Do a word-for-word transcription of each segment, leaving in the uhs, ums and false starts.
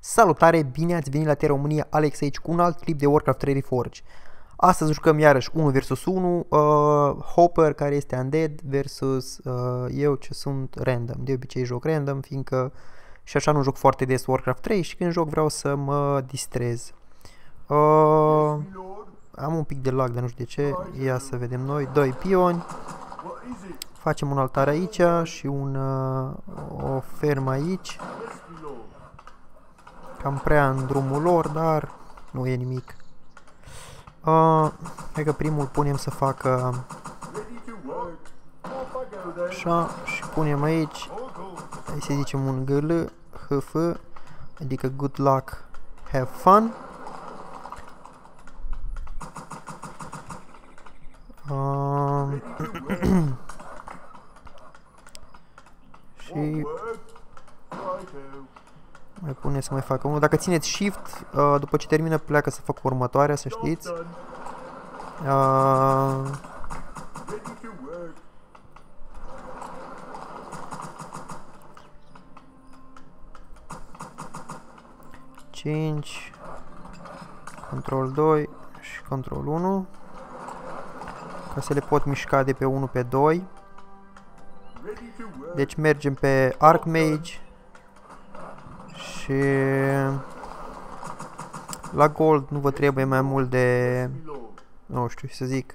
Salutare, bine ați venit la Terra România, Alex aici cu un alt clip de Warcraft trei Reforged. Astăzi jucăm iarăși unu versus unu, uh, Hopper care este undead versus uh, eu ce sunt random. De obicei joc random, fiindcă și așa nu joc foarte des Warcraft trei și când joc vreau să mă distrez. Uh, am un pic de lag, dar nu știu de ce. Ia să vedem noi, doi pioni. Facem un altar aici și un, uh, o fermă aici. Cam prea în drumul lor, dar nu e nimic. Uh, hai că primul punem să facă așa și punem aici, hai să zicem un G L H F, adică good luck, have fun. Uh, și mai pune să mai facă unul. Dacă țineți shift, uh, după ce termină pleacă să facă următoarea, să știți. Uh, cinci, control doi și control unu. Ca să le pot mișca de pe unu pe doi. Deci mergem pe Archmage. Și la gold nu vă trebuie mai mult de, nu știu ce să zic,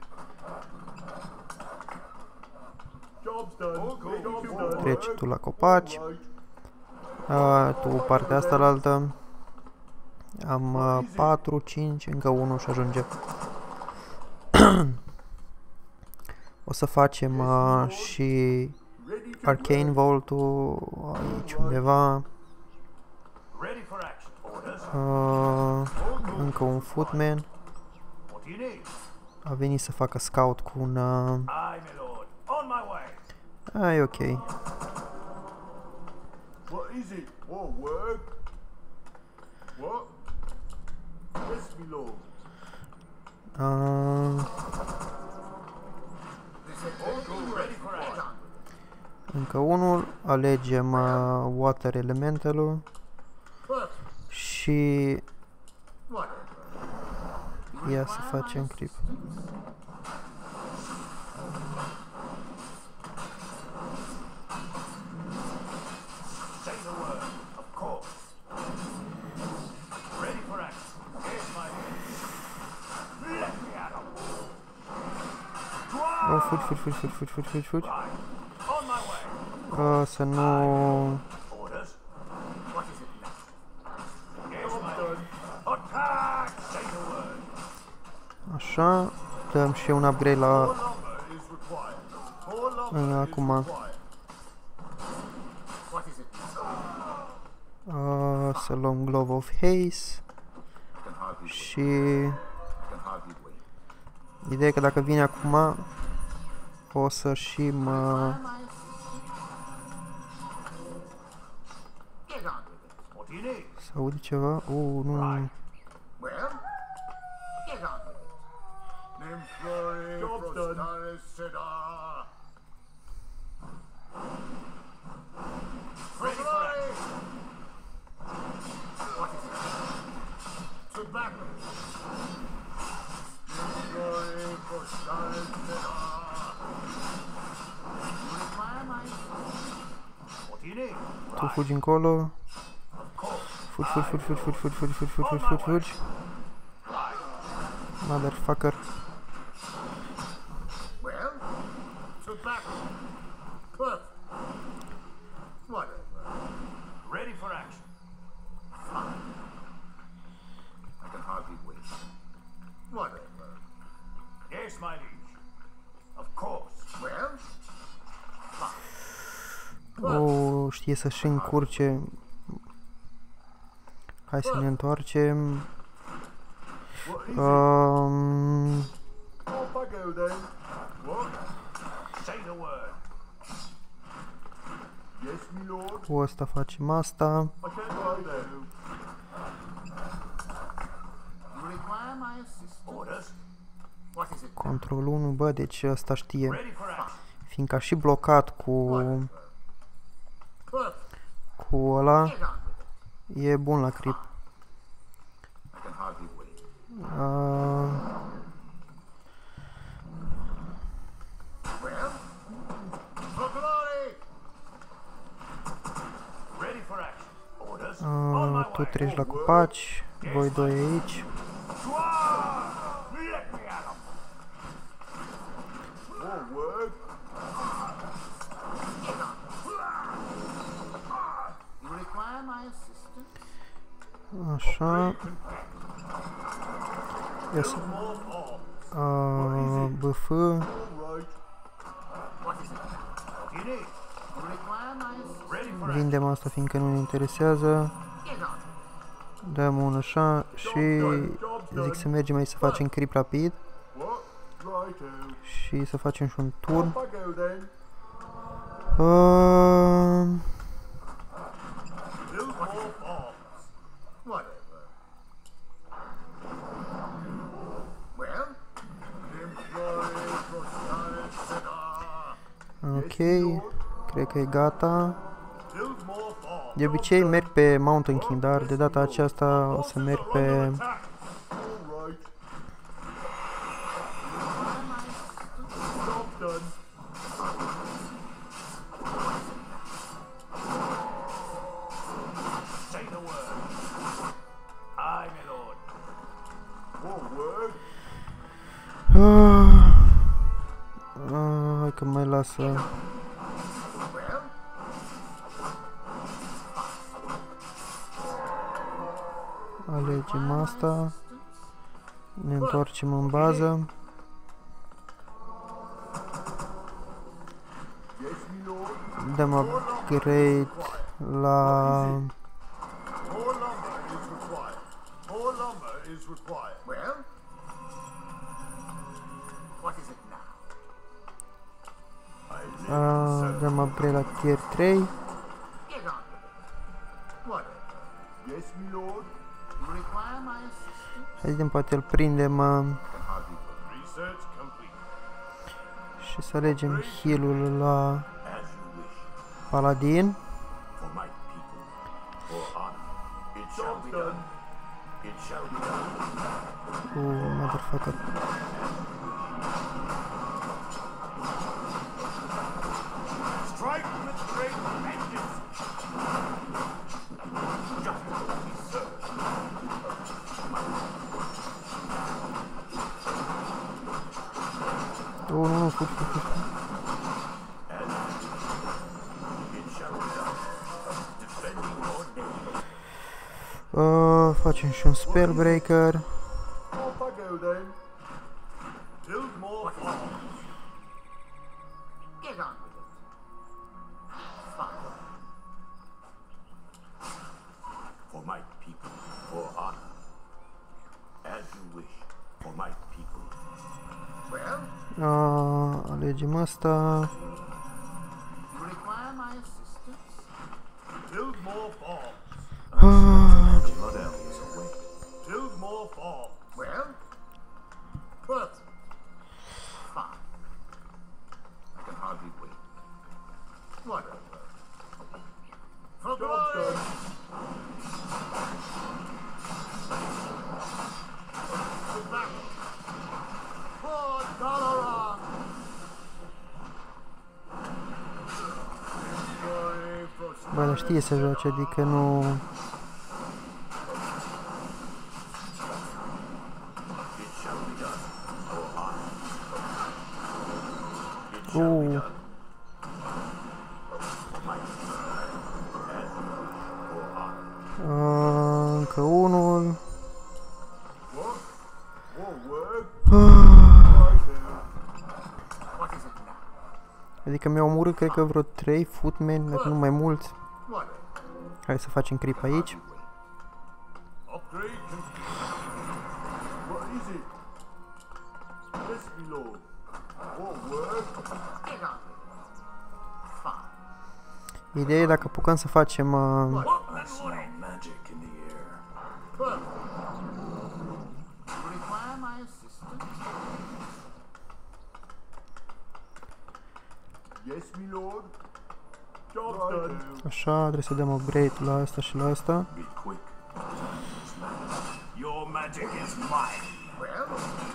treci tu la copaci, a, tu partea asta la altă, am uh, patru, cinci, încă unu și ajunge. O să facem uh, și Arcane Vault-ul aici undeva. Uh, încă un footman. A venit să facă scout cu un... Uh... Ah, e ok. Uh... Încă unul. Alegem uh, Water Elemental-ul. Și ia să facem clip. Oh, fugi, fugi, fugi, fugi, fugi, fugi, fugi, fugi. Uh, să nu... Așa, dăm și un upgrade la uh, acum. Uh, să luăm Glove of Haze și ideea e că dacă vine acum o să și mă... Să aud ceva? Uh, nu... Tu fugi încolo. Fugi, fugi, fugi, fugi, fugi, fugi, fugi, fugi, fugi, fugi, fugi, fugi. Motherfucker. Ready for action. I can hardly wait. Whatever. Yes, my liege. Of course. Well? Oh, știe să-și încurce. Hai să ne întoarcem. Um, cu asta facem asta. Control unu, bă, deci asta știe. Fiindcă a și blocat cu cu ăla. E bun la creep. I can hardly wait. Uh, Well, for glory! Ready for action. Orders. On my uh, tu way. treci la copaci, voi doi aici. Let me at 'em. Forward. You require my assistance? Așa. Ia să... Uh, B F. All right. What is it? What do you need? You require my assistance? Ready for action. Vindem asta fiindcă nu ne interesează. Get on. Dăm un așa și zic să mergem aici să facem creep rapid. What? Right. Și să facem și un turn. I go then. Uh, Build more bombs. Whatever. Well, employee prosperity. ok, cred că e gata. Build more bombs. De obicei merg pe Mountain King, dar de data aceasta o să merg pe... All right. Job done. Say the word. Aye, my lord. Forward. Uh, uh, hai că mai lasă. Well, Alegem asta. Ne întoarcem în bază. yes, my lord. Dăm upgrade la... More lumber is required. More lumber is required. Well, what is it now? I live Uh, dăm upgrade la tier trei. Get on with it. Whatever. Yes, my lord. You require my assistance? Hai să vedem, poate îl prindem uh, Research complete. și să alegem heal-ul la As you wish. Paladin. For my people. For honor. It shall be done. It shall be done. Uh, motherfucker. Strike with great vengeance. Justice be served. Oh, nu, nu, fut, fut, fut. It shall be done. Defending your name. Uh, facem și un Spellbreaker. Off I go then. Build more farms. Get on with it. Fine. For my people, for honor. As you wish, for my people. Well, Uh, alegem asta. you require my assistance? Build more farms. Uh, The blood elf is awake. Build more farms. Well, perfect. Fine. I can hardly wait. Whatever. For glory! To battle. For Dalaran! Glory, bă, dar știe să joace, adică nu... It shall be done. For honor. It shall be Uh, done. For my as for honor. uh, încă unul. What? Forward. What is it now? Adică mi-au omorât, cred că vreo trei footmen, dacă nu mai mulți. What? Hai să facem creep aici. Upgrade complete. What is it? Yes, my lord. Forward. Get on. Fine. Ideea e dacă apucăm să facem... Uh, What? I smell magic in the air. Perfect. You require my assistance? Yes, my lord. Job Așa, trebuie să dăm upgrade la asta și la asta. Be quick. Your magic is mine. Well.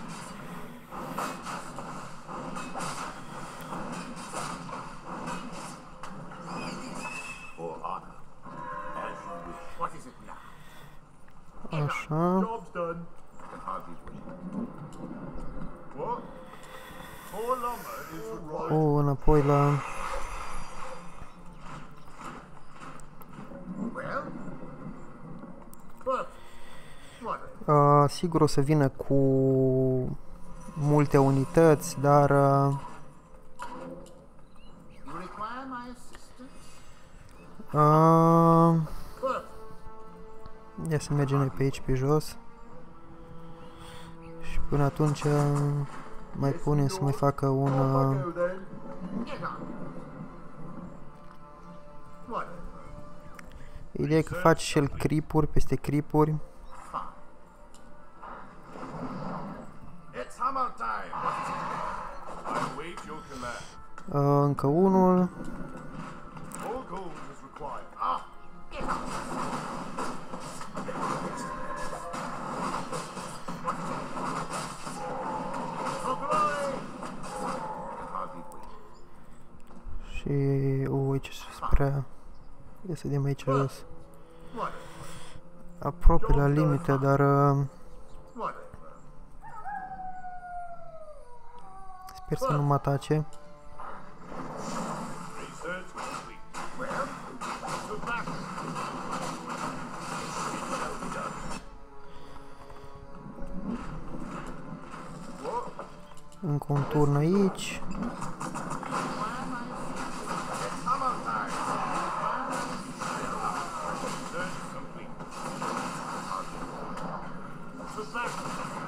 For honor, as you wish. What is it now? Așa. Job's done. I can hardly wait. What? More lumber is required. O, înapoi la... Well. But. What? Uh, sigur o să vină cu multe unități, dar... Uh, You require my assistance? uh, But. ia să mergem noi pe aici, pe jos. Și până atunci mai punem să mai facă un... Uh, Get on. What? ideea e că face și el creep-uri peste creep-uri. It's hammer time. I wait your command. Uh, încă unul. More gold is required. Ah, get on. For glory. Hardly wait. Și... O, aici sunt prea... Ia să vedem aici jos. What? Aproape la limită, dar... Uh, What? sper să nu mă atace. Research complete. Well, to battle. What? Încă un turn aici. Hammer time. Research complete. To battle.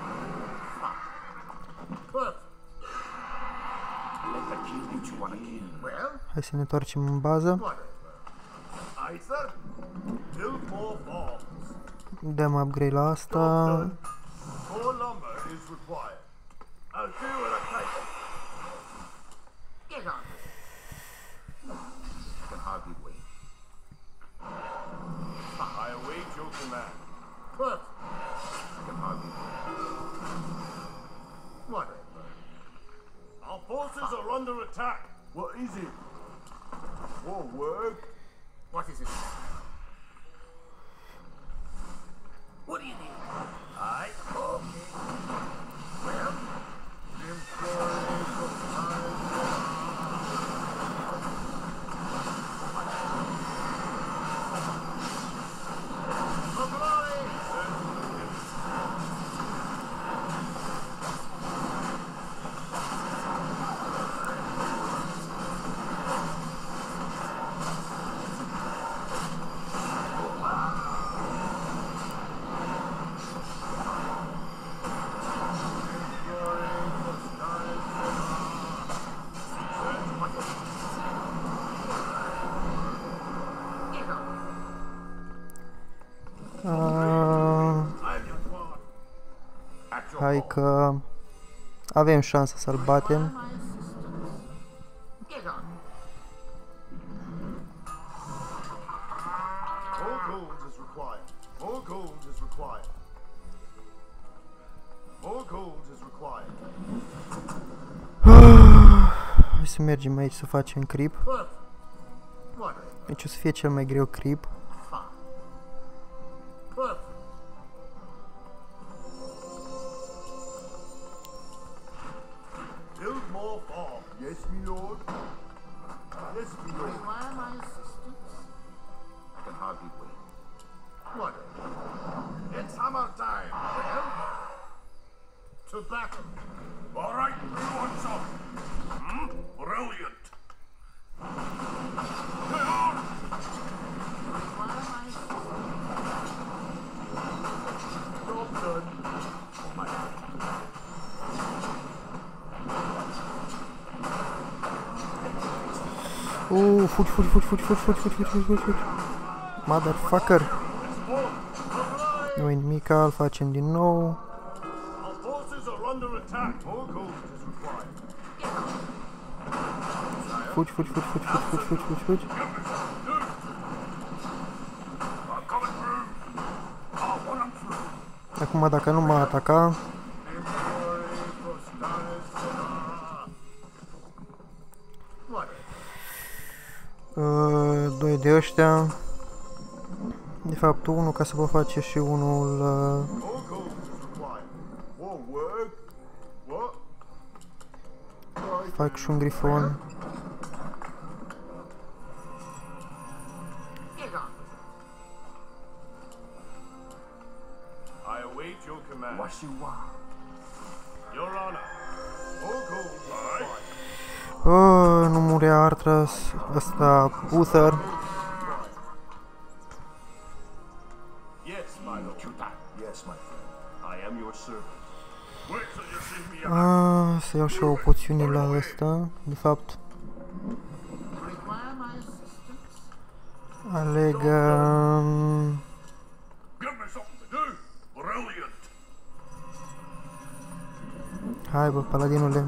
But. Let the kill what you want to kill. Well. Hai să ne întoarcem în bază. Whatever. Aye, sir. Build more bombs. Dăm upgrade la asta. More lumber is required. I'll do what I can. Get on. I can hardly wait. I await your command. But I can hardly wait. Whatever. Our forces are under attack. What is it? More work? What is it? What do you need? I okay. Well, for glory! Uh, hai că avem șansa să-l batem. Get on. More gold is required. More gold is required. More gold is required. Hai să mergem aici să facem creep. But what? Aici o să fie cel mai greu creep. But build more bombs. Yes, my lord. Yes, my lord. Require my assistance? I can hardly wait. What? It's hammer time. Well, to battle. All right, who wants up? Hmm? Brilliant. Get on! Require my assistance? Job done. Oh, my God. Uh, fugi, fugi, fugi, fugi, fugi, fugi, fugi, fugi, fugi, fugi. Motherfucker. Nu e nimic, îl facem din nou. Our forces are under attack. More gold is required. Fugi, fugi, fugi, fugi, fugi, fugi, fugi, fugi, fugi. Acum dacă nu m-a atacat, uh, doi de ăștia, de fapt unul ca să pot face și unul, uh, fac și un grifon. Oh, nu murea Arthas, ăsta Uther. Ah, să iau și o poțiune la ăsta, de fapt. Aleg... Um... Hai bă, paladinule.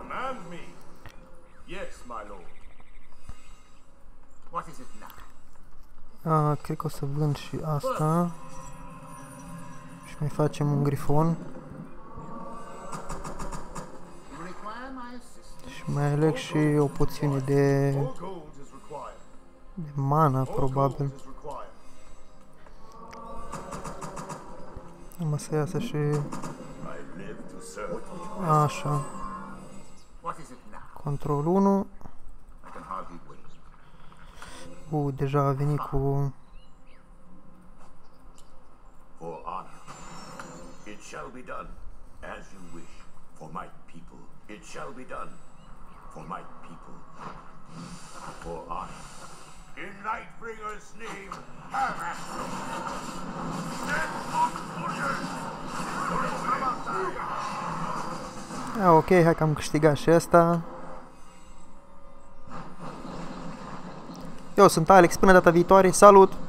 Ah, cred că o să vând și asta. Și mai facem un grifon. Și mai aleg și o poțiune de... de mana, probabil. Numai să iasă și... Așa. Control unu. U, deja a venit cu... For honor, it shall be done as you wish. For my people, it shall be done. For my people, for honor. In Lightbringer's name, harass them. Stand up, warriors! Ah, ok, hai că am câștigat și asta. Eu sunt Alex, până data viitoare, salut!